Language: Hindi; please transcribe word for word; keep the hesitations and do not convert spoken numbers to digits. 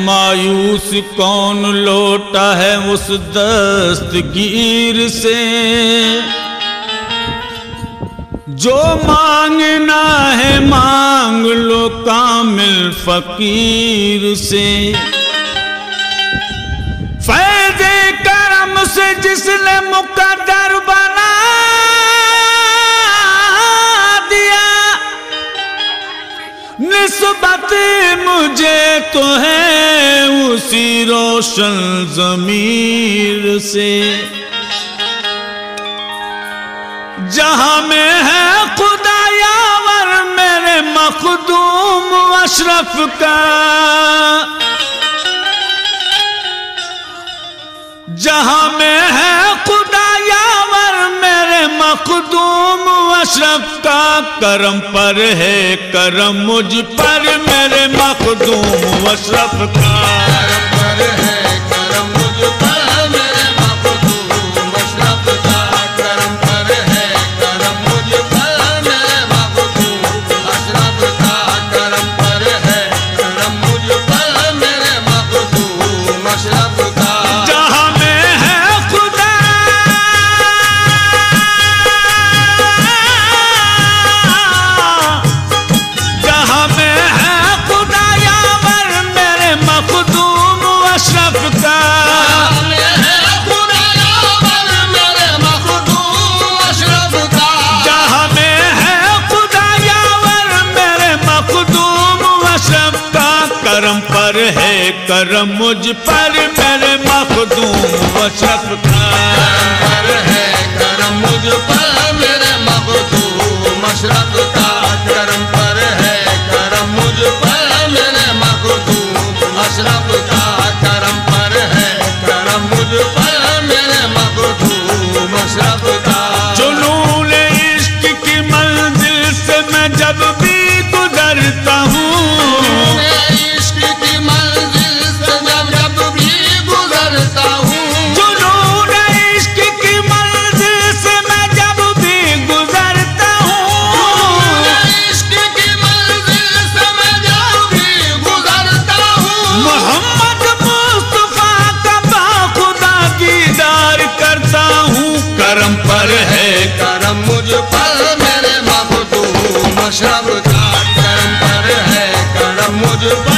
मायूस कौन लौटा है उस दस्तगीर से, जो मांगना है मांग लो कामिल फकीर से। फैज़े करम से जिसने मुकद्दर बना दिया, निस्बत मुझे तो है उसी रोशन ज़मीर से। जहां में है खुदा यावर मेरे मखदूम अशरफ का, जहां में है खुदा यावर मेरे मखदूम अशरफ का, करम पर है करम मुझ पर मेरे मखदूम अशरफ का। करम पर है करम मुझ पर मेरे मखदूम अशरफ का, करम पर है करम मुझ पर मेरे मखदूम अशरफ का, करम पर है करम मुझ पर मेरे मखदूम अशरफ का। जहां में है खुदा जहां में है खुदा यावर मेरे मखदूम अशरफ का, जहां में है खुदा यावर मेरे मखदूम अशरफ का, करम पर है करम मुझ पर मेरे मखदूम अशरफ का। करम पर है करम मुझ पर मेरे मखदूम अशरफ का, करम पर है करम मुझ पर मेरे मखदूम अशरफ का, करम पर है करम मुझ पर मेरे मखदूम अशरफ का। जुनून इश्क की मंजिल से मैं जब भी गुजरता हूँ, करम पर है करम मुझ पर मेरे मखदूम अशरफ का, करम पर है करम मुझ पर